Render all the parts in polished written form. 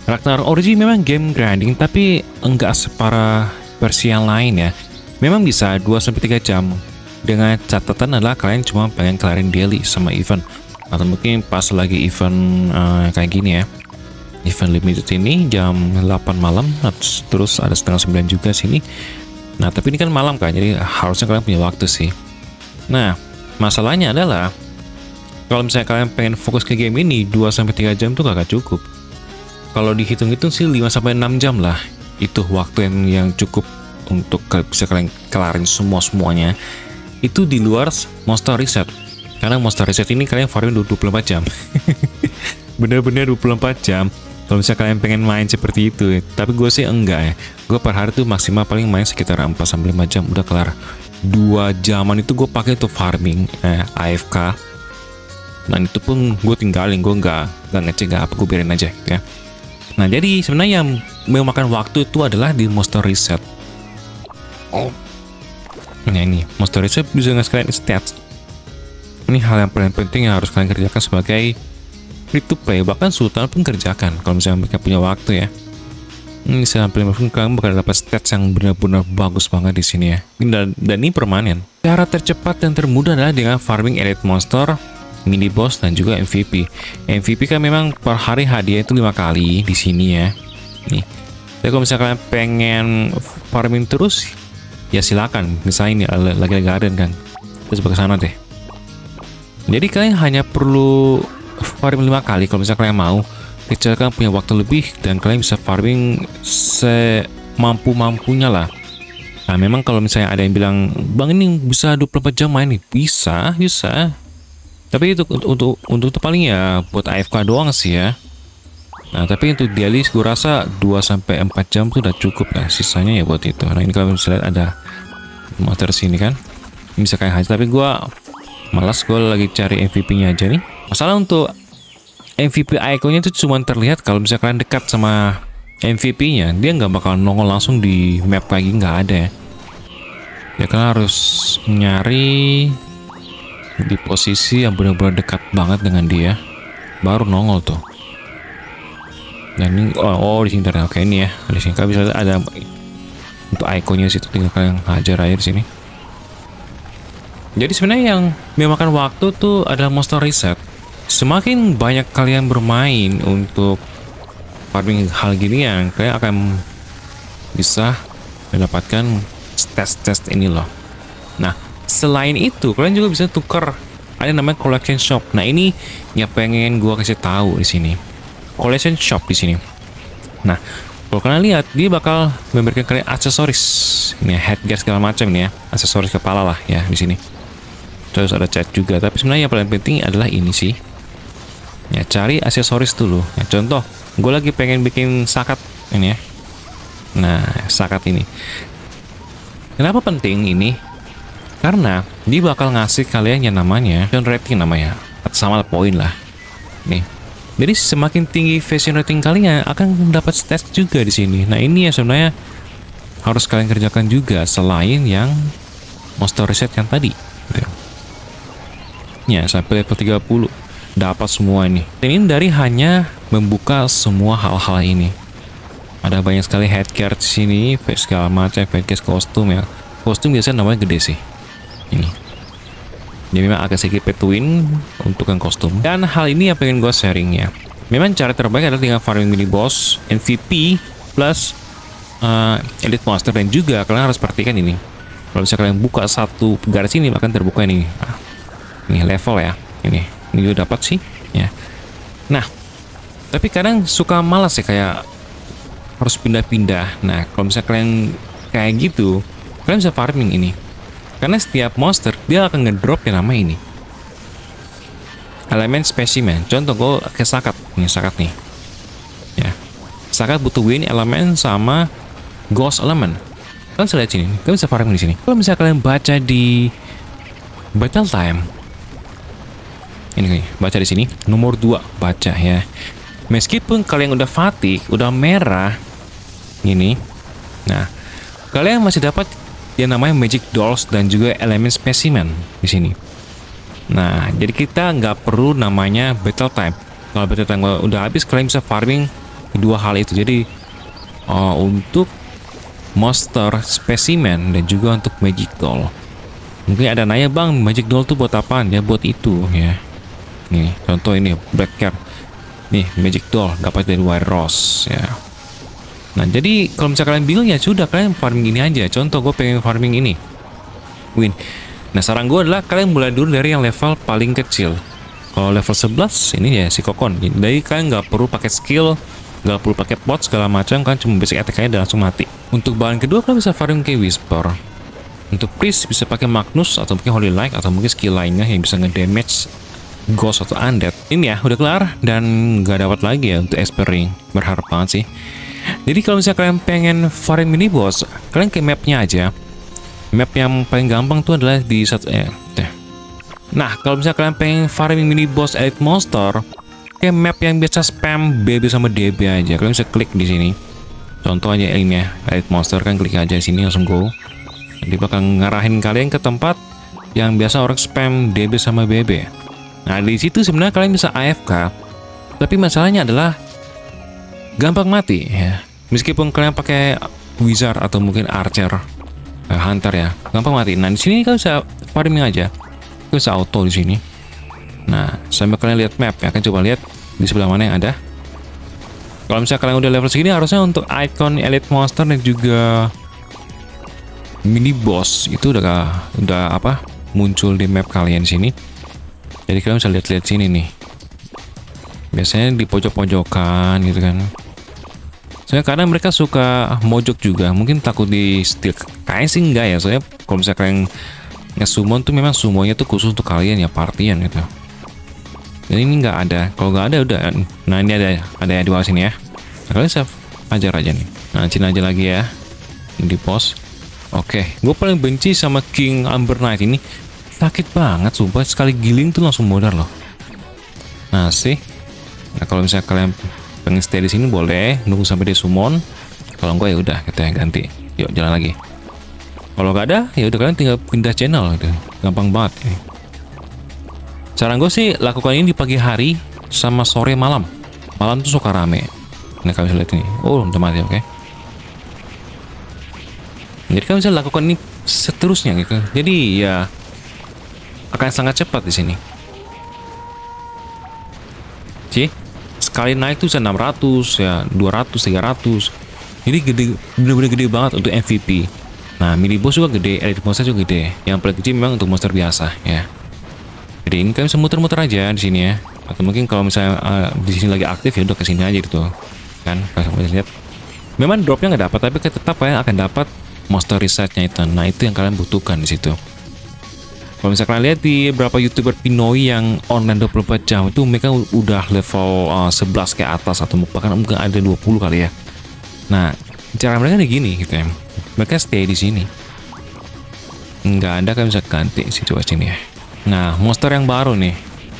Ragnarok Origin memang game grinding, tapi enggak separah versi yang lain ya. Memang bisa 2-3 jam. Dengan catatan adalah kalian cuma pengen kelarin daily sama event. Atau mungkin pas lagi event kayak gini ya. Event limited ini jam 8 malam, terus ada setengah 9 juga sini. Nah, tapi ini kan malam kan, jadi harusnya kalian punya waktu sih. Nah, masalahnya adalah kalau misalnya kalian pengen fokus ke game ini 2-3 jam tuh gak cukup. Kalau dihitung-hitung sih 5-6 jam lah. Itu waktu yang cukup untuk bisa kalian kelarin semuanya. Itu di luar monster reset. Karena monster reset ini kalian farming 24 jam. Bener-bener 24 jam. Kalau misalnya kalian pengen main seperti itu, tapi gue sih enggak ya. Gue per hari tuh maksimal paling main sekitar 4-5 jam udah kelar. 2 jaman itu gue pakai untuk farming AFK. Dan itu pun gue tinggalin, gue nggak ngecek nggak apa, gue biarin aja ya. Nah, jadi sebenarnya yang memakan waktu itu adalah di monster reset. Nah, ini monster reset bisa nggak sekalian stats. Ini hal yang paling penting yang harus kalian kerjakan sebagai free to play, bahkan Sultan pun kerjakan kalau misalnya mereka punya waktu ya. Ini sampai kalian bakal dapat stats yang benar-benar bagus banget di sini ya. Dan ini permanen. Cara tercepat dan termudah adalah dengan farming elite monster, mini boss, dan juga MVP. MVP kan memang per hari hadiah itu 5 kali di sini ya. Nih. Tapi kalau misalnya kalian pengen farming terus, ya silakan. Misalnya ini lagi garden kan, terus ke sana deh. Jadi kalian hanya perlu farming 5 kali kalau misalnya kalian mau. Kecuali kalian punya waktu lebih dan kalian bisa farming semampu-mampunya lah. Nah, memang kalau misalnya ada yang bilang, "Bang, ini bisa 24 jam main nih." Bisa. Tapi itu untuk paling ya buat AFK doang sih ya. Nah, tapi untuk daily gue rasa 2-4 jam tuh udah cukup ya. Sisanya ya buat itu. Nah, ini kalau bisa lihat ada motor sini kan. Ini bisa kayak hajar, tapi gue malas, gue lagi cari MVP-nya aja nih. Masalah untuk MVP iconnya itu cuma terlihat kalau misalnya kalian dekat sama MVP-nya, dia nggak bakal nongol langsung di map lagi, nggak ada ya. Ya kalian harus nyari di posisi yang benar-benar dekat banget dengan dia, baru nongol tuh. Dan ini di sini ada, oke ini ya, di sini kalian bisa ada untuk iconnya situ, tinggal kalian hajar aja di sini. Jadi sebenarnya yang memakan waktu tuh adalah monster reset. Semakin banyak kalian bermain untuk farming hal gini, yang kalian akan bisa mendapatkan stats ini loh. Nah, selain itu kalian juga bisa tukar, ada namanya collection shop. Nah, ini yang pengen gua kasih tahu di sini. Collection shop di sini. Nah, kalau kalian lihat, dia bakal memberikan kalian aksesoris. Ini headgear segala macam ini ya, aksesoris kepala lah ya di sini. Terus ada cat juga, tapi sebenarnya yang paling penting adalah ini sih. Ya, cari aksesoris dulu. Ya, contoh, gue lagi pengen bikin sakat ini ya. Nah, sakat ini. Kenapa penting ini? Karena dia bakal ngasih kalian yang namanya fashion rating namanya, sama poin lah. Nih. Jadi semakin tinggi fashion rating kalian akan dapat stats juga di sini. Nah, ini ya sebenarnya harus kalian kerjakan juga selain yang monster reset yang tadi. Ya, sampai level 30 dapat semua ini. Dan ini dari hanya membuka semua hal-hal ini. Ada banyak sekali headgear di sini, face segala macam, headgear kostum ya. Kostum biasanya namanya gede sih. Ini. Jadi memang agak sedikit pay to win untuk yang kostum. Dan hal ini yang pengen gue sharing ya. Memang cara terbaik adalah dengan farming mini boss, MVP plus elite monster, dan juga kalian harus perhatikan ini. Kalau misalnya kalian buka satu garis ini, bahkan terbuka ini. Nah, ini level ya. Ini juga dapat sih ya. Nah, tapi kadang suka malas ya, kayak harus pindah-pindah. Nah, kalau misalnya kalian kayak gitu, kalian bisa farming ini. Karena setiap monster dia akan ngedrop yang nama ini. Elemen spesimen. Contoh gue ke sakat. Ini sakat nih. Ya. Sakat butuh win elemen sama ghost element. Kalian bisa lihat sini. Kalian bisa farming di sini. Kalau misalnya kalian baca di battle time, ini nih, baca di sini nomor 2, baca ya. Meskipun kalian udah fatigue, udah merah ini, nah kalian masih dapat yang namanya magic dolls dan juga elemen specimen di sini. Nah, jadi kita nggak perlu namanya battle time. Kalau battle time udah habis, kalian bisa farming kedua hal itu. Jadi untuk monster specimen dan juga untuk magic doll. Mungkin ada nanya, bang, magic doll tuh buat apaan? Ya buat itu ya. Nih contoh ini Black Cat. Nih magic doll dapat dari White Rose ya. Nah jadi kalau misalnya kalian bingung ya sudah, kalian farming ini aja. Contoh gue pengen farming ini win. Nah saran gue adalah kalian mulai dulu dari yang level paling kecil. Kalau level 11 ini ya si kokon. Jadi kalian nggak perlu pakai skill, nggak perlu pakai pot segala macam, kan cuma basic attack aja dan langsung mati. Untuk bahan kedua kalian bisa farming kayak Whisper. Untuk priest bisa pakai Magnus atau mungkin Holy Light atau mungkin skill lainnya yang bisa nge-damage ghost atau undead. Ini ya udah kelar dan nggak dapat lagi ya untuk experience. Berharap banget sih. Jadi kalau misalnya kalian pengen farming mini boss, kalian ke mapnya aja. Map yang paling gampang tuh adalah di satu Nah kalau misalnya kalian pengen farming mini boss elite monster, kayak map yang biasa spam BB sama DB aja, kalian bisa klik di sini. Contoh aja ini ya, elite monster, kan klik aja di sini langsung go. Jadi bakal ngarahin kalian ke tempat yang biasa orang spam DB sama BB. Nah di situ sebenarnya kalian bisa AFK, tapi masalahnya adalah gampang mati ya. Meskipun kalian pakai wizard atau mungkin archer, hunter ya, gampang mati. Nah di sini kalian bisa farming aja, kalian bisa auto di sini. Nah sambil kalian lihat map ya, kalian coba lihat di sebelah mana yang ada. Kalau misalnya kalian udah level segini, harusnya untuk icon elite monster dan juga mini boss itu udah apa muncul di map kalian sini. Jadi kalian bisa lihat-lihat sini nih. Biasanya di pojok-pojokan gitu kan. Soalnya kadang mereka suka mojok juga, mungkin takut di steal. Kayaknya sih enggak ya, soalnya kalau misalnya kalian nge-summon tuh memang summonnya tuh khusus untuk kalian ya, partian gitu. Dan ini nggak ada. Kalau nggak ada udah. Nah ini ada ya di bawah sini ya. Nah, kalian save ajar aja nih. Nah cina aja lagi ya. Di pos. Oke, gue paling benci sama King Amber Knight ini. Sakit banget sumpah, sekali giling tuh langsung modar loh. Nah sih. Nah kalau misalnya kalian pengen stay di sini boleh nunggu sampai dia summon. Kalau enggak ya udah kita ganti. Yuk jalan lagi. Kalau nggak ada ya udah kalian tinggal pindah channel gitu. Gampang banget ini. Saran gue sih lakukan ini di pagi hari sama sore malam. Malam tuh suka rame. Nah kalian bisa lihat ini. Oh udah mati, oke. Jadi kalian bisa lakukan ini seterusnya gitu. Jadi ya akan sangat cepat di sini. Sih, sekali naik tuh bisa 600 ya, 200, 300. Jadi gede, bener-bener gede banget untuk MVP. Nah, mini boss juga gede, elite monster juga gede. Yang paling kecil memang untuk monster biasa ya. Jadi ini kalian bisa muter-muter aja di sini ya. Atau mungkin kalau misalnya di sini lagi aktif ya udah ke sini aja gitu. Kan, kalian bisa lihat. Memang dropnya nggak dapat, tapi tetap kalian akan dapat monster resetnya itu. Nah itu yang kalian butuhkan di situ. Kalau misalnya kalian lihat di beberapa youtuber Pinoy yang online 24 jam itu mereka udah level 11 ke atas atau bahkan mungkin ada 20 kali ya. Nah cara mereka nih gini gitu ya. Mereka stay di sini. Nggak ada, kalian bisa ganti sih, coba sini ya. Nah monster yang baru nih.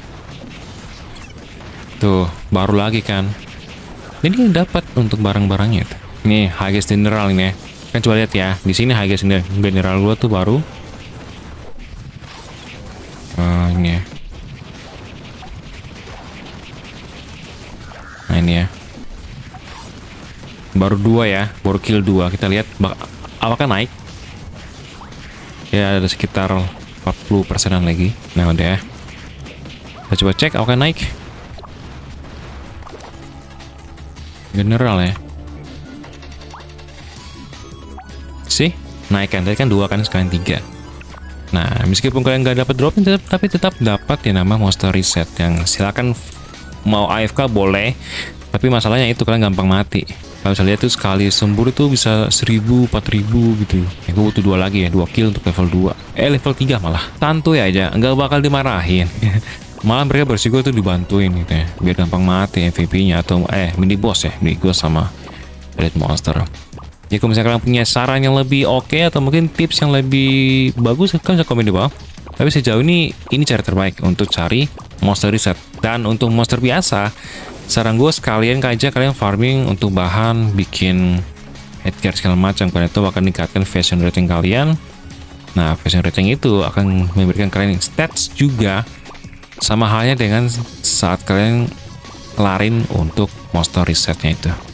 Tuh baru lagi kan. Jadi dapat untuk barang-barangnya. Nih Haggis General ini ya. Kan coba lihat ya, di sini Haggis General gua tuh baru. Ini ya. Nah ini ya. Baru 2 ya, baru kill 2. Kita lihat apakah naik. Ya ada sekitar 40%-an lagi. Nah udah ya. Kita coba cek apakah naik. General ya. Sih, naik kan, tadi kan 2 kan, sekarang 3. Nah, meskipun kalian nggak dapat drop, tapi tetap dapat ya nama monster reset yang silakan mau AFK boleh, tapi masalahnya itu kalian gampang mati. Kalau bisa lihat tuh sekali sembur itu bisa 1000, 4000 gitu. Ya, gue butuh 2 lagi ya, 2 kill untuk level 2. Level 3 malah. Santuy aja, nggak bakal dimarahin. Malah mereka bersiko tuh dibantuin gitu ya, biar gampang mati MVP-nya atau mini boss ya, mini boss sama elite monster. Jadi kalau misalnya kalian punya saran yang lebih oke atau mungkin tips yang lebih bagus, kalian bisa komen di bawah. Tapi sejauh ini cara terbaik untuk cari monster reset. Dan untuk monster biasa, saran gue sekalian aja kalian farming untuk bahan, bikin headgear segala macam, karena itu akan meningkatkan fashion rating kalian. Nah, fashion rating itu akan memberikan kalian stats juga. Sama halnya dengan saat kalian kelarin untuk monster resetnya itu.